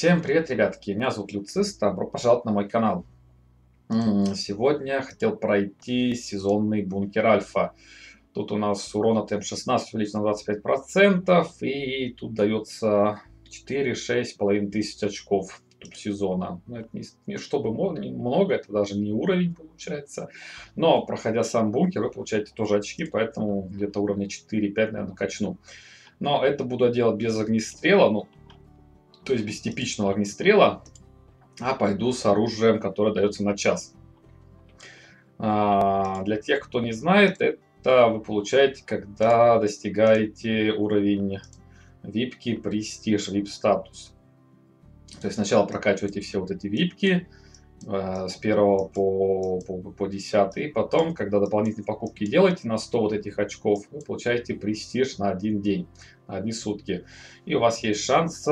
Всем привет, ребятки! Меня зовут Люцист, добро пожаловать на мой канал. Сегодня хотел пройти сезонный бункер Альфа. Тут у нас урон от М16 увеличен на 25%, и тут дается 4-6,5 тысяч очков тут сезона. Ну, это не чтобы много, это даже не уровень получается. Но, проходя сам бункер, вы получаете тоже очки, поэтому где-то уровня 4-5, наверное, качну. Но это буду делать без огнестрела, ну, то есть без типичного огнестрела, а пойду с оружием, которое дается на час. Для тех, кто не знает, это вы получаете, когда достигаете уровень випки, престиж, вип статус. То есть сначала прокачиваете все вот эти випки с 1 по 10, и потом, когда дополнительные покупки делаете на 100 вот этих очков, вы получаете престиж на один день, на одни сутки. И у вас есть шанс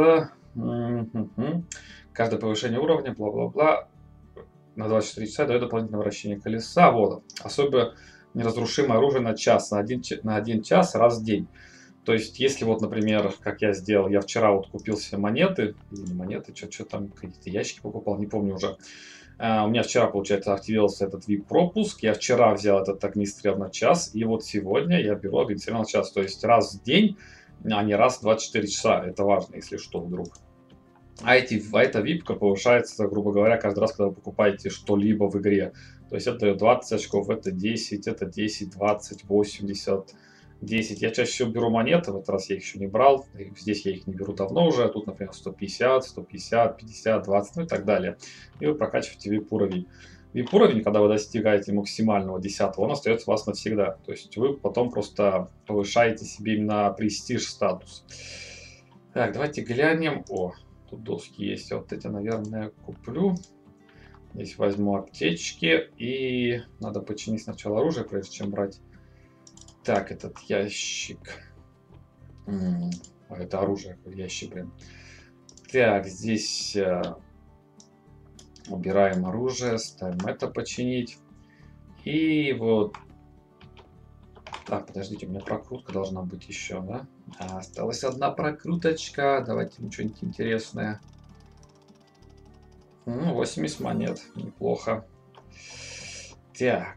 каждое повышение уровня, бла-бла-бла, на 24 часа дает дополнительное вращение колеса. Вот. Особо неразрушимое оружие на час, на один час раз в день. То есть, если вот, например, как я сделал, я вчера вот купил себе монеты, или не монеты, что там, какие-то ящики покупал, не помню уже. У меня вчера, получается, активировался этот VIP-пропуск, я вчера взял этот огнестрел на час, и вот сегодня я беру огнестрел на час. То есть, раз в день, а не раз в 24 часа. Это важно, если что, вдруг. Эта випка повышается, грубо говоря, каждый раз, когда вы покупаете что-либо в игре. То есть это дает 20 очков, это 10, 20, 80, 10. Я чаще всего беру монеты, в этот раз я их еще не брал. Здесь я их не беру давно уже. Тут, например, 150, 150, 50, 20, ну и так далее. И вы прокачиваете VIP-уровень. VIP-уровень, когда вы достигаете максимального 10, он остается у вас навсегда. То есть вы потом просто повышаете себе именно престиж статус. Так, давайте глянем. Тут доски есть. Вот эти, наверное, куплю. Здесь возьму аптечки. И надо починить сначала оружие, прежде чем брать. Так, этот ящик. Это оружие, ящик, блин. Так, здесь убираем оружие, ставим это починить. И вот. Так, подождите, у меня прокрутка должна быть еще, да? Осталась одна прокруточка. Давайте что-нибудь интересное. 80 монет. Неплохо. Так.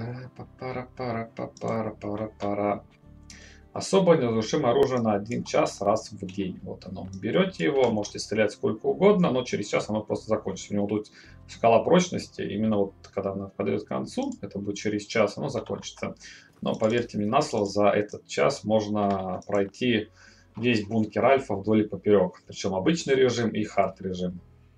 Пара. Особо неразрушимое оружие на 1 час раз в день. Вот оно. Берете его, можете стрелять сколько угодно, но через час оно просто закончится. У него тут шкала прочности. Именно вот когда она подойдет к концу, это будет через час, оно закончится. Но поверьте мне на слово, за этот час можно пройти весь бункер Альфа вдоль и поперек. Причем обычный режим и хард режим.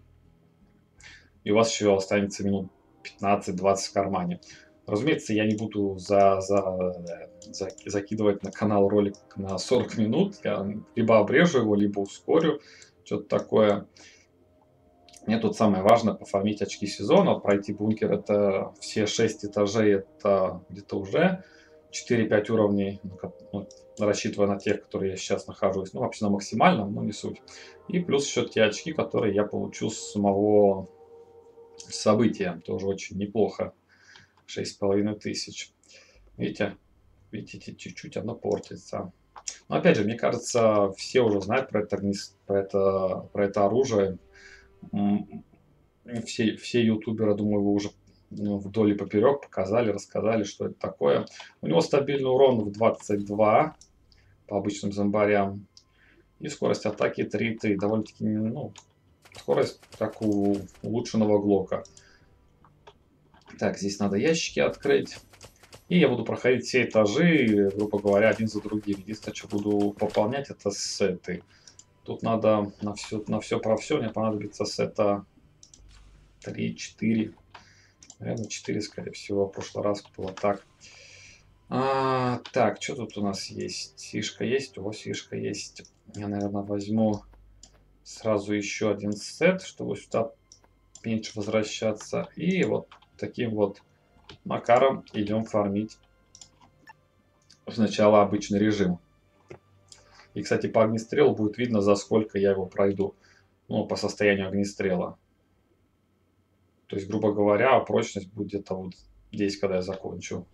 И у вас еще останется минут 15-20 в кармане. Разумеется, я не буду закидывать на канал ролик на 40 минут. Я либо обрежу его, либо ускорю. Что-то такое. Мне тут самое важное пофармить очки сезона. Пройти бункер, это все 6 этажей, это где-то уже 4-5 уровней. Ну, рассчитывая на тех, которые я сейчас нахожусь. Ну, вообще на максимальном, но не суть. И плюс еще те очки, которые я получу с самого события. Тоже очень неплохо. 6500. Видите, чуть-чуть оно портится. Но опять же, мне кажется, все уже знают про это оружие. Все ютуберы, думаю, вы уже вдоль и поперек показали, рассказали, что это такое. У него стабильный урон в 22 по обычным зомбарям. И скорость атаки 3-3. Довольно-таки, ну, скорость как у улучшенного глока. Так, здесь надо ящики открыть. И я буду проходить все этажи, грубо говоря, один за другим. Единственное, что буду пополнять, это сеты. Тут надо на все про все. Мне понадобится сета 3-4. Наверное, 4, скорее всего. В прошлый раз было так. Так, что тут у нас есть? Сишка есть? Сишка есть. Я, наверное, возьму сразу еще один сет, чтобы сюда меньше возвращаться. И вот таким вот макаром идем фармить сначала обычный режим. И, кстати, по огнестрелу будет видно, за сколько я его пройду. Ну, по состоянию огнестрела. То есть, грубо говоря, прочность будет где-то вот здесь, когда я закончу.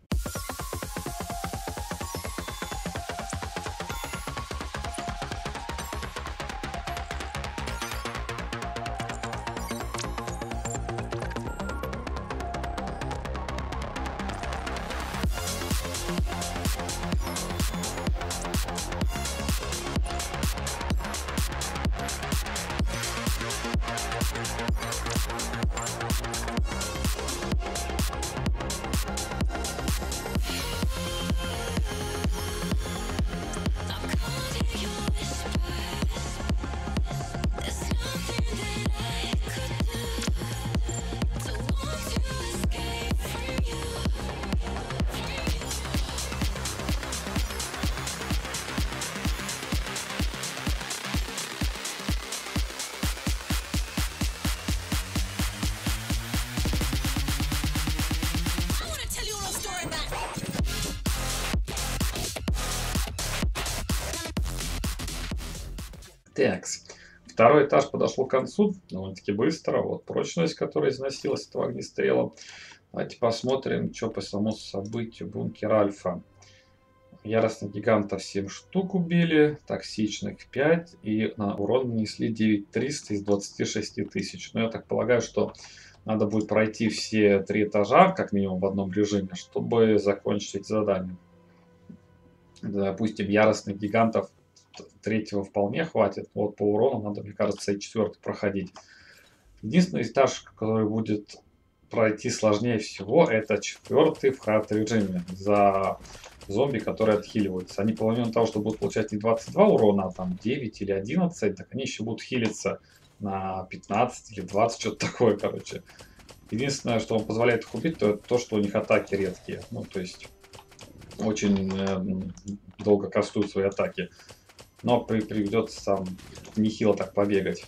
Так, второй этаж подошел к концу довольно-таки быстро. Вот прочность, которая износилась этого огнестрела. Давайте посмотрим, что по самому событию бункер Альфа. Яростных гигантов 7 штук убили, токсичных 5 и на урон нанесли 9300 из 26 тысяч. Но я так полагаю, что надо будет пройти все 3 этажа, как минимум в одном режиме, чтобы закончить эти задания. Допустим, яростных гигантов третьего вполне хватит. Вот по урону надо, мне кажется, и четвертый проходить. Единственный этаж, который будет пройти сложнее всего, это четвертый в хард режиме за зомби, которые отхиливаются. Они помимо того, что будут получать не 22 урона, а там 9 или 11, так они еще будут хилиться на 15 или 20, что-то такое, короче. Единственное, что он позволяет их убить, то это то, что у них атаки редкие. Ну, то есть очень долго кастуют свои атаки. Но придется там нехило так побегать.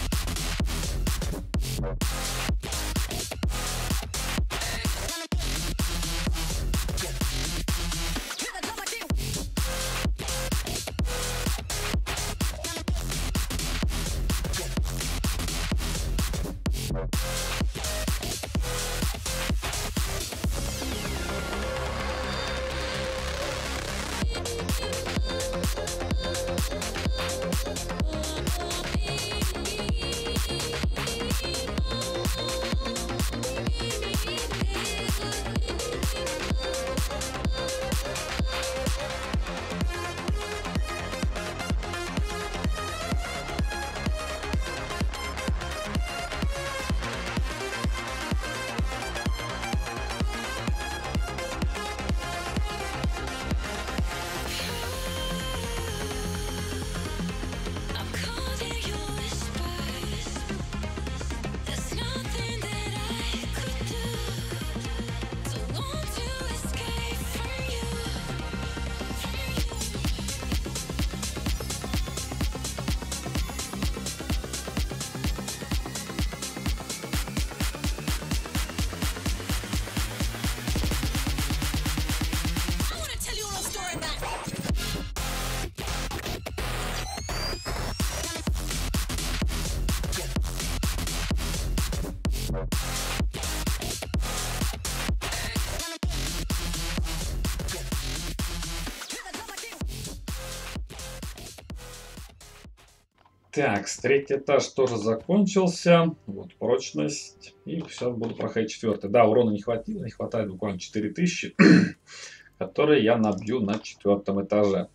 Так, третий этаж тоже закончился. Вот прочность. И сейчас буду проходить четвертый. Да, урона не хватило, не хватает буквально 4000, которые я набью на четвертом этаже.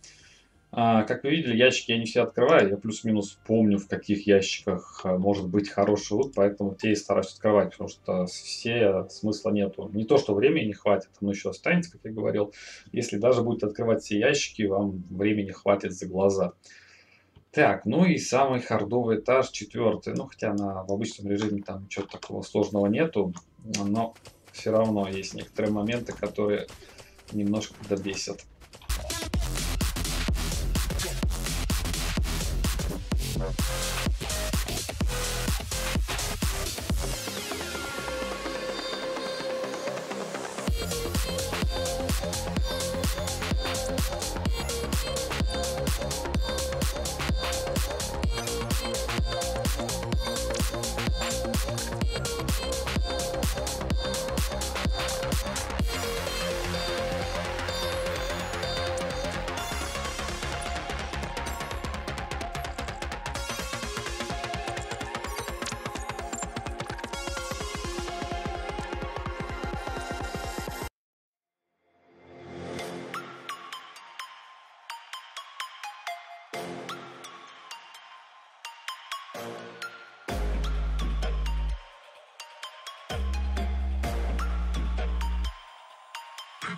Как вы видели, ящики я не все открываю. Я плюс-минус помню, в каких ящиках может быть хороший лут, поэтому те и стараюсь открывать, потому что все смысла нету. Не то, что времени не хватит, оно еще останется, как я говорил. Если даже будете открывать все ящики, вам времени хватит за глаза. Так, ну и самый хардовый этаж, четвертый. Ну, хотя в обычном режиме там ничего такого сложного нету, но все равно есть некоторые моменты, которые немножко добесят.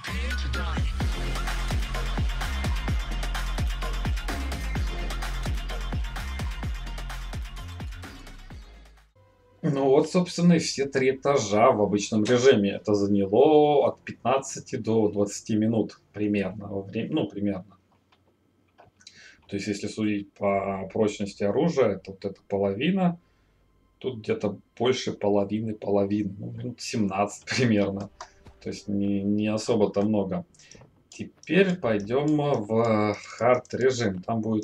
Ну вот, собственно, и все 3 этажа в обычном режиме. Это заняло от 15 до 20 минут примерно. Ну, примерно. То есть, если судить по прочности оружия, то вот эта половина, тут где-то больше половины, ну, минут 17 примерно. То есть, не особо-то много. Теперь пойдем в хард режим. Там будет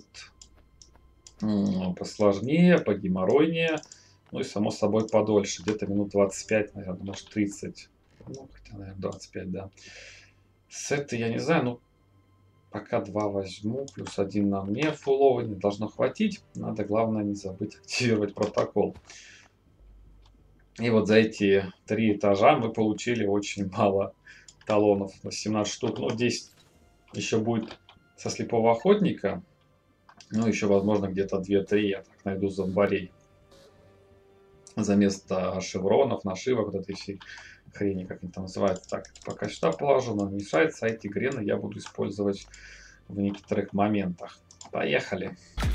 посложнее, погеморройнее. Ну и само собой подольше. Где-то минут 25, наверное, может 30. Ну, хотя, наверное, 25, да. Сеты я не знаю, ну пока 2 возьму, плюс 1 на мне фуловый, не должно хватить. Надо, главное, не забыть активировать протокол. И вот за эти 3 этажа мы получили очень мало талонов. 17 штук. Ну, здесь еще будет со слепого охотника. Ну, еще, возможно, где-то 2-3 я так найду зомбарей. За место шевронов, нашивок, вот этой всей хрени, как они там называются. Так, это пока сюда положу, но не мешается. А эти грены я буду использовать в некоторых моментах. Поехали.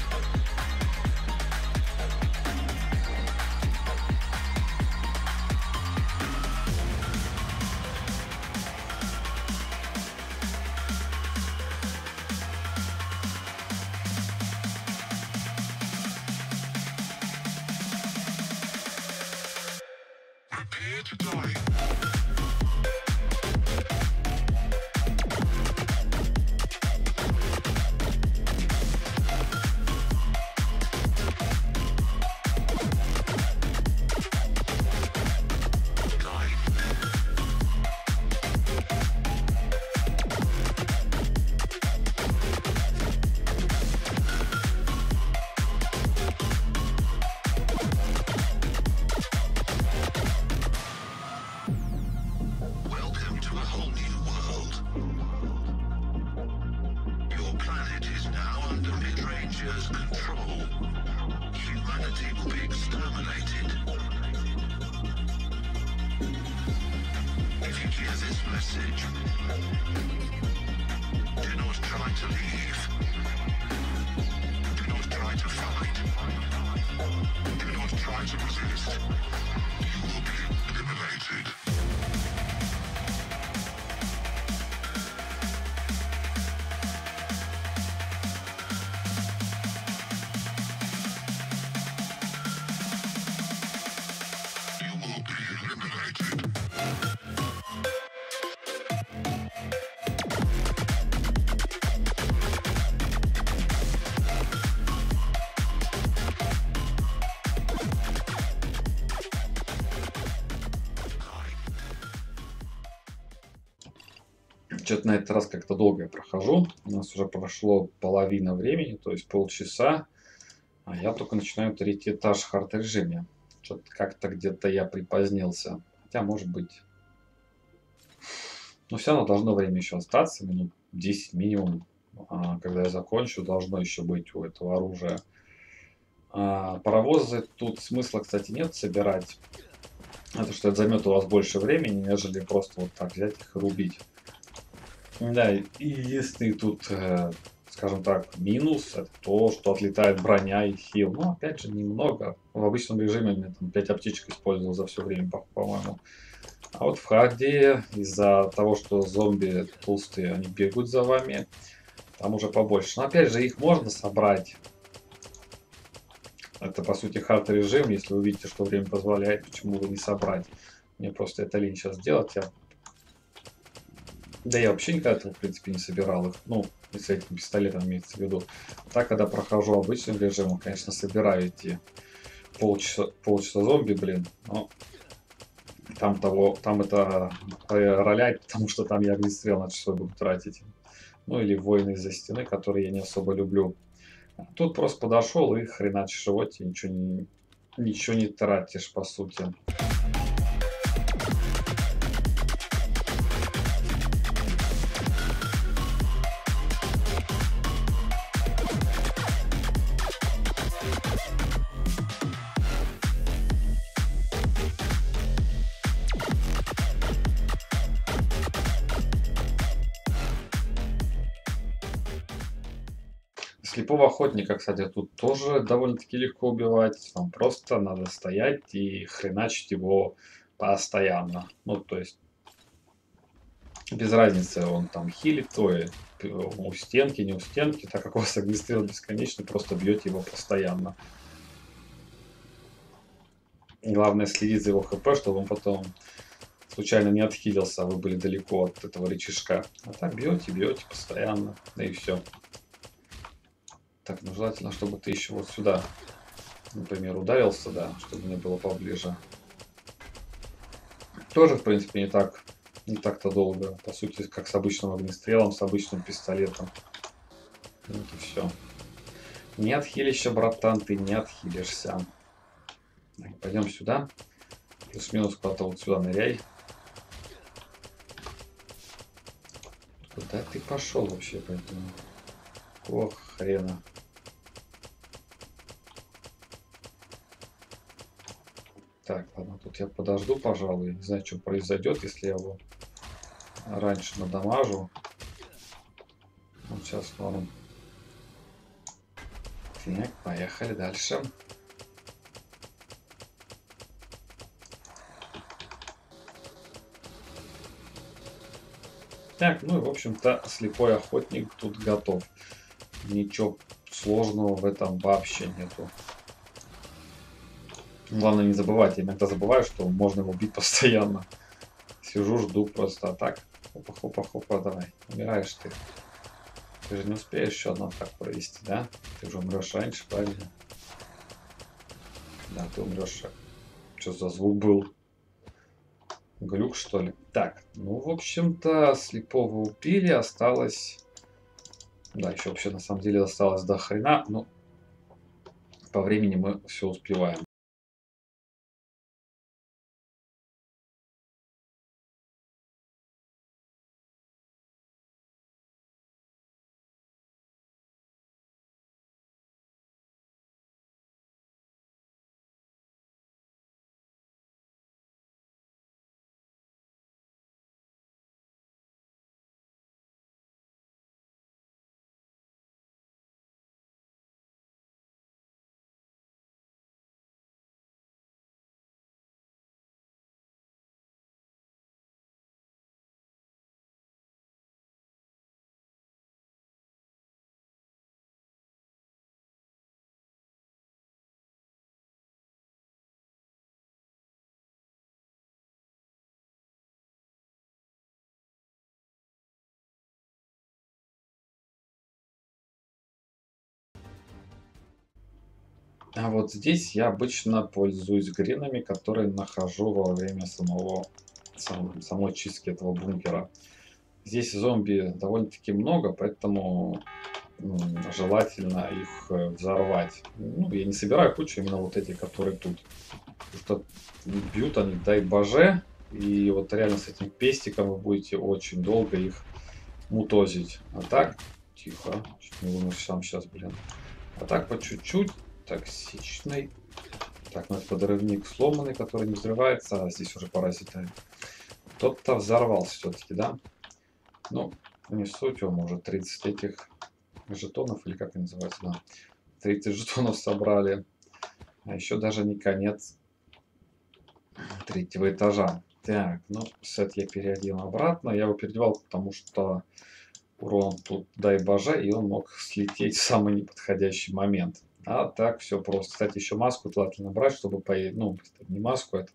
Что-то на этот раз как-то долго я прохожу. У нас уже прошло половина времени, то есть полчаса. А я только начинаю 3-й этаж в хард режиме. Что-то как-то где-то я припозднился. Хотя, может быть. Но все равно должно время еще остаться. Минут 10 минимум. Когда я закончу, должно еще быть у этого оружия. Паровозы тут смысла, кстати, нет собирать. Это что это займет у вас больше времени, нежели просто вот так взять их и рубить. Да, и если тут, скажем так, минус, это то, что отлетает броня и хил. Ну, опять же, немного. В обычном режиме я там 5 аптечек использовал за все время, по-моему. А вот в харде, из-за того, что зомби толстые, они бегут за вами, там уже побольше. Но опять же, их можно собрать. Это, по сути, хард режим. Если вы видите, что время позволяет, почему бы не собрать? Мне просто это лень сейчас делать. Да я вообще никогда этого, в принципе, не собирал их. Ну, если этим пистолетом имеется в виду. Так, когда прохожу обычным режимом, конечно, собираю эти полчаса зомби, блин. Но там это роляет, потому что там я огнестрел на часов буду тратить. Ну, или воины из-за стены, которые я не особо люблю. Тут просто подошел и хреначишь его, тебе ничего не тратишь, по сути. Слепого охотника, кстати, тут тоже довольно-таки легко убивать. Вам просто надо стоять и хреначить его постоянно. Ну, то есть, без разницы, он там хилит твой, у стенки, не у стенки, так как у вас огнестрел бесконечный, просто бьете его постоянно. Главное следить за его хп, чтобы он потом случайно не отхилился, а вы были далеко от этого рычажка. А так бьете, бьете постоянно, да и все. Так, ну желательно, чтобы ты еще вот сюда, например, ударился, да, чтобы мне было поближе. Тоже, в принципе, не так-то долго. По сути, как с обычным огнестрелом, с обычным пистолетом. Вот и все. Не отхилишься, братан, ты не отхилишься. Так, пойдем сюда. Плюс-минус куда-то вот сюда ныряй. Куда ты пошел вообще, поэтому? Ох, хрена. Так, ладно, тут я подожду, пожалуй. Не знаю, что произойдет, если я его раньше надамажу. Вот сейчас, ладно. Так, поехали дальше. Так, ну и в общем-то слепой охотник тут готов. Ничего сложного в этом вообще нету. Главное не забывать, я иногда забываю, что можно его бить постоянно. Сижу, жду просто атак. Хопа-хопа-хопа, давай. Умираешь ты. Ты же не успеешь еще одну атаку провести, да? Ты же умрешь раньше, правильно? Да, ты умрешь. Что за звук был? Глюк, что ли? Так, ну, в общем-то, слепого убили, осталось... Да, еще вообще на самом деле осталось до хрена, но по времени мы все успеваем. А вот здесь я обычно пользуюсь гринами, которые нахожу во время самой чистки этого бункера. Здесь зомби довольно-таки много, поэтому желательно их взорвать. Ну, я не собираю кучу, именно вот эти, которые тут. Потому что бьют они, дай боже, и вот реально с этим пестиком вы будете очень долго их мутозить. А так, тихо, чуть не умер сам сейчас, блин. А так по чуть-чуть, токсичный. Так, ну это подрывник сломанный, который не взрывается, а здесь уже паразиты. Тот-то взорвался все-таки, да? Ну, не суть, он может 30 этих жетонов, или как они называются, да. 30 жетонов собрали. А еще даже не конец третьего этажа. Так, ну, сет я переодел обратно. Я его переодевал, потому что урон тут, дай боже, и он мог слететь в самый неподходящий момент. А так все просто. Кстати, еще маску желательно брать, чтобы поесть. Ну, не маску, это.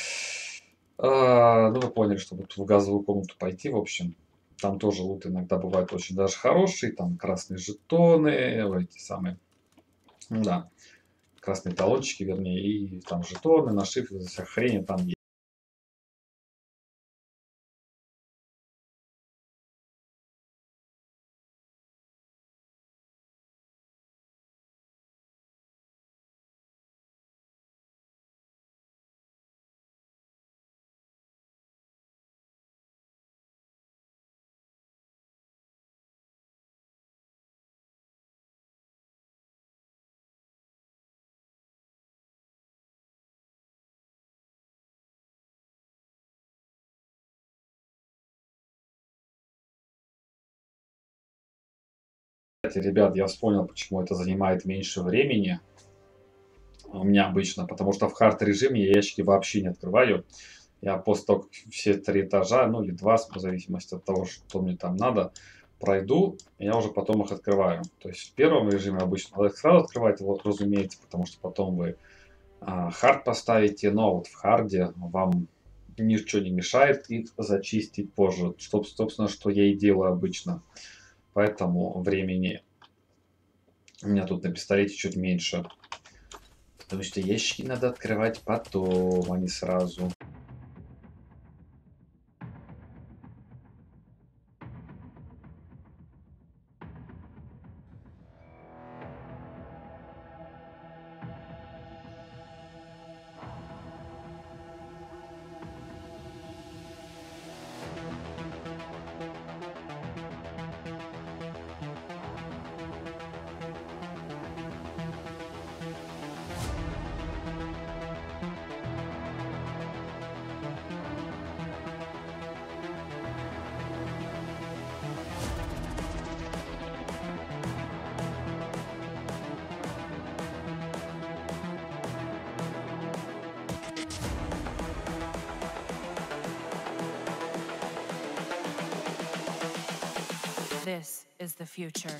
Ну, вы поняли, чтобы в газовую комнату пойти, в общем. Там тоже лут иногда бывает очень даже хороший. Там красные жетоны, эти самые. Да, красные талончики, вернее, и там жетоны, нашивки, вся хрень там есть. Кстати, ребят, я вспомнил, почему это занимает меньше времени у меня обычно, потому что в хард режиме я ящики вообще не открываю. Я после того, как все 3 этажа, ну или 2, в зависимости от того, что мне там надо, пройду, я уже потом их открываю. То есть в первом режиме обычно надо их сразу открывать, вот, разумеется, потому что потом вы хард поставите, но вот в харде вам ничего не мешает их зачистить позже. Собственно, что я и делаю обычно. Поэтому времени у меня тут на пистолете чуть меньше. Потому что ящики надо открывать потом, а не сразу. This is the future.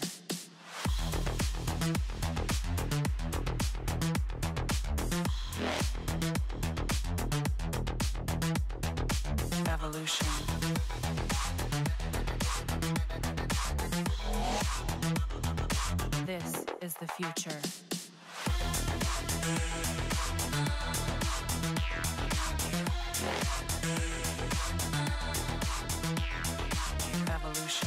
Evolution. This is the future. Evolution.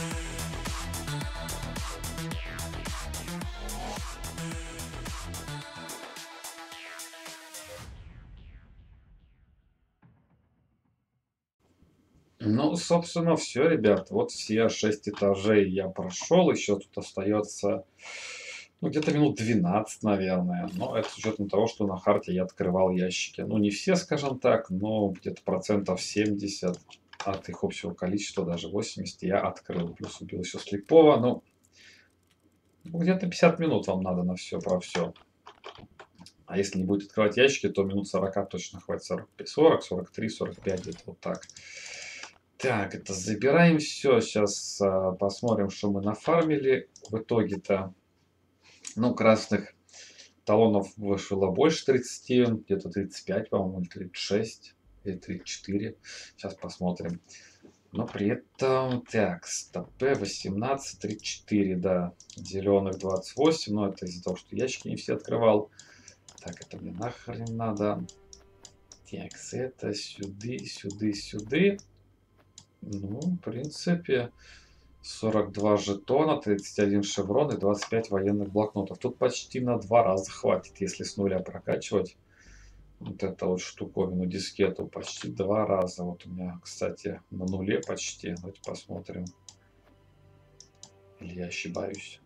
Ну, собственно, все, ребят. Вот все 6 этажей я прошел. Еще тут остается, ну, где-то минут 12, наверное. Но это с учетом того, что на харте я открывал ящики. Ну, не все, скажем так, но где-то процентов 70 от их общего количества, даже 80 я открыл. Плюс убил еще слепого. Ну, где-то 50 минут вам надо на все про все. А если не будете открывать ящики, то минут 40 точно хватит. 40, 43, 45, где-то вот так. Так, это забираем все. Сейчас посмотрим, что мы нафармили. В итоге-то, ну, красных талонов вышло больше 30, где-то 35, по-моему, или 36, или 34. Сейчас посмотрим. Но при этом, так, стопе 18, 34, да. Зеленых 28, но это из-за того, что ящики не все открывал. Так, это мне нахрен надо. Так, это сюда, сюда, сюда. Ну, в принципе, 42 жетона, 31 шеврон и 25 военных блокнотов. Тут почти на 2 раза хватит, если с нуля прокачивать. Вот это вот штуковину, дискету, почти 2 раза. Вот у меня, кстати, на нуле почти. Давайте посмотрим. Или я ошибаюсь?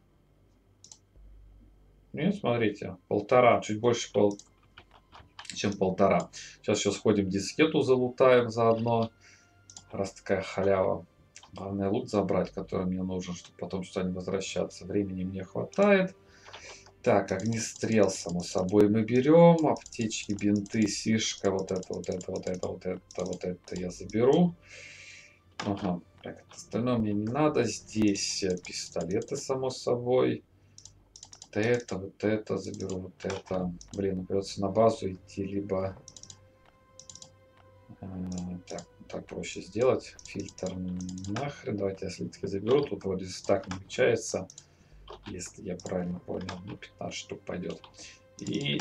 Нет, смотрите, полтора, чуть больше чем полтора. Сейчас еще сходим дискету залутаем заодно. Раз такая халява. Главное лут забрать, который мне нужен, чтобы потом сюда не возвращаться. Времени мне хватает. Так, огнестрел, само собой, мы берем. Аптечки, бинты, сишка. Вот это, вот это, вот это, вот это, вот это я заберу. Ага. Так, остальное мне не надо. Здесь пистолеты, само собой. Вот это заберу, вот это. Блин, придется на базу идти, либо... Так проще сделать. Фильтр нахрен. Давайте я слитки заберу. Тут вроде стак намечается. Если я правильно понял. Ну, 15 штук пойдет. И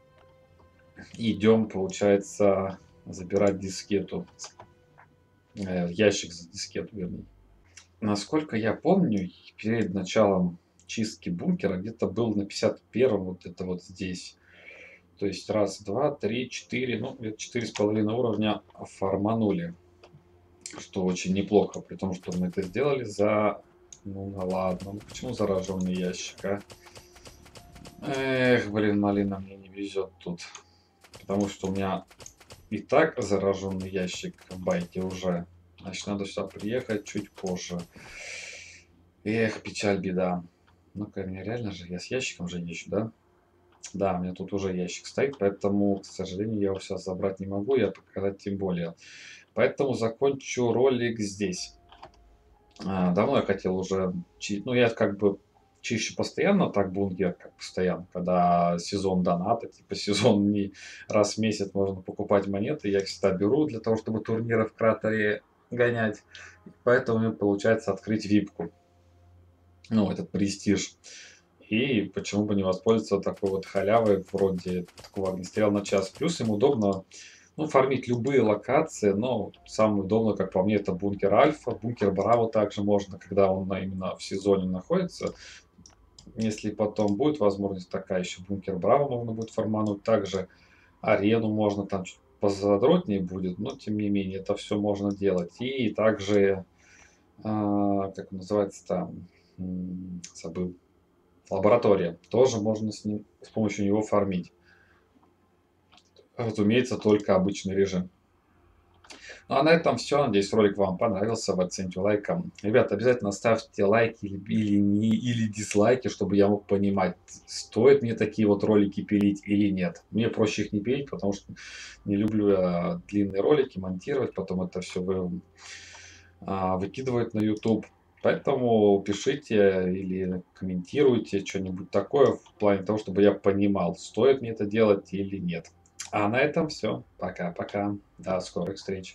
идем, получается, забирать дискету. Ящик за дискету, вернее. Насколько я помню, перед началом чистки бункера где-то был на 51-м вот это вот здесь. То есть раз, два, три, четыре, ну, где-то 4,5 уровня фарманули. Что очень неплохо, при том, что мы это сделали за... Ну, ладно, ну почему зараженный ящик, а? Эх, блин, малина, мне не везет тут. Потому что у меня и так зараженный ящик в байте уже. Значит, надо сюда приехать чуть позже. Эх, печаль, беда. Ну-ка, мне реально же, я с ящиком же езжу, да? Да, у меня тут уже ящик стоит, поэтому, к сожалению, я его сейчас забрать не могу, я показать тем более. Поэтому закончу ролик здесь. Давно я хотел уже, ну я как бы чищу постоянно так бункер, как постоянно, когда сезон доната, типа сезон не раз в месяц можно покупать монеты, я их всегда беру для того, чтобы турниры в кратере гонять. Поэтому мне получается открыть випку, ну этот престиж. И почему бы не воспользоваться такой вот халявой, вроде такого огнестрела на час. Плюс им удобно, ну, фармить любые локации, но самое удобное, как по мне, это бункер Альфа. Бункер Браво также можно, когда он именно в сезоне находится. Если потом будет возможность такая, еще бункер Браво можно будет фармануть. Также арену можно, там чуть позадротнее будет, но тем не менее это все можно делать. И также, как он называется там, забыл, лаборатория. Тоже можно с помощью него фармить. Разумеется, только обычный режим. Ну а на этом все. Надеюсь, ролик вам понравился. Вы оцените лайком. Ребята, обязательно ставьте лайки или дизлайки, чтобы я мог понимать, стоит мне такие вот ролики пилить или нет. Мне проще их не пилить, потому что не люблю я длинные ролики монтировать, потом это все выкидывать на YouTube. Поэтому пишите или комментируйте что-нибудь такое в плане того, чтобы я понимал, стоит мне это делать или нет. А на этом все. Пока-пока. До скорых встреч.